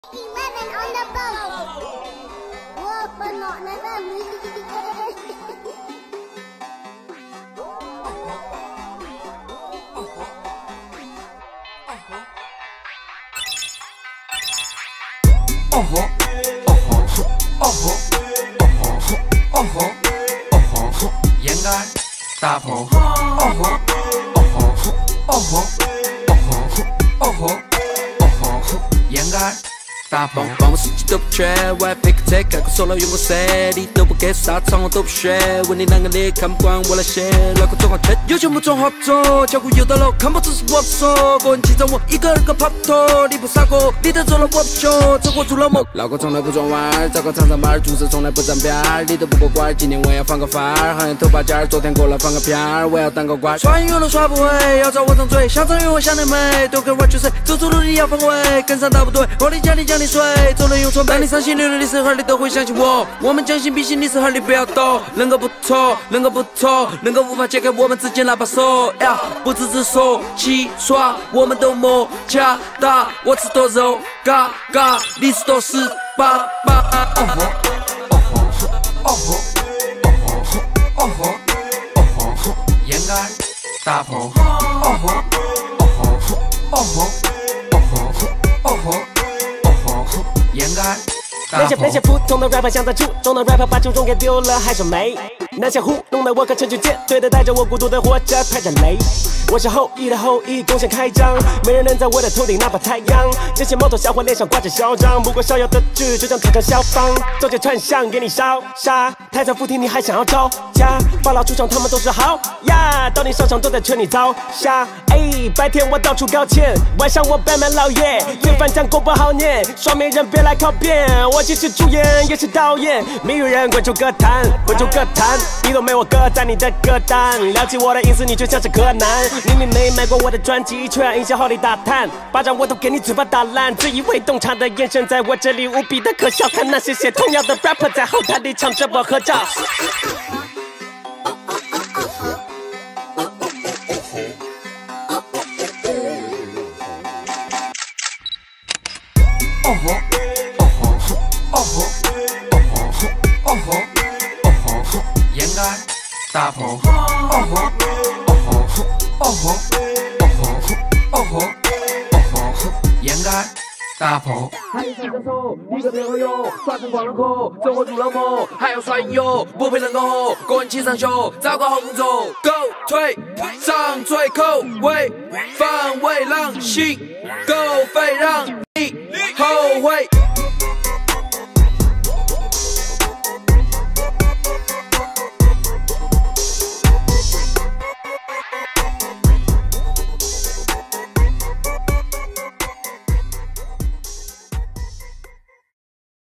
Women on the boat. Whoa, but not never me. 掩盖大鹏，掩盖大鹏，帮我司机都不缺，我还配个车，开个手老用过塞，你都不给啥场我都不学，问你啷个你看不惯我那些，脑壳装上圈，有钱不装好做，脚骨又到了，看不只是我不说，个人气场我一个人个跑不脱，你不傻哥，你得走了我不学，这活出了梦，脑壳从来不转弯，找个长上班，做事从来不沾边儿，你都不过关，今年我要放个番儿，好像头把尖儿，昨天过来放个片儿，我要当个官，耍英雄都耍不会，要找我张嘴，想张云我想得美，都跟玩去谁，走路你要放位，跟上大部队，我的家里讲的水，走人用床，当你伤心流泪的时候，你都会想起我，我们将心比心的时候，你不要躲，能够不错，能够不错，能够无法解开我们之间那把锁呀，不只是说起耍，我们都莫假打，我吃多肉，嘎嘎，你是多18把。掩盖大鹏，掩盖。 那些普通的 rapper 想在初中的 rapper 把初衷给丢了，还说没。那些糊弄的我可成去舰队的，带着我孤独的活着，排着雷。我是后羿的后羿，贡献开张，没人能在我的头顶那把太阳。这些毛头小伙脸上挂着嚣张，不过逍遥得志，就像土城消防，走街串巷给你烧杀，太早附体你还想要招架？法老出场他们都是好呀，到你手上都在劝你遭下。白天我到处搞钱，晚上我扮满老爷，对反讲过不好念，双面人别来考辩，我既是主演也是导演，谜语人滚出歌坛，滚出歌坛，你都没我歌在你的歌单，聊起我的隐私你就像是柯南，明明没买过我的专辑，却要营销号里打探，巴掌我都给你嘴巴打烂，自以为洞察的眼神在我这里无比的可笑，看那些写童谣的 rapper 在后台里抢着我合照。 掩盖大鹏，掩盖大鹏。还有三个手，一个变后用，耍成光了口，生活出了梦，还要耍英勇，不配人工后，个人气上秀，找个好工作，狗腿上嘴口味，防卫狼性，狗肺让你后悔。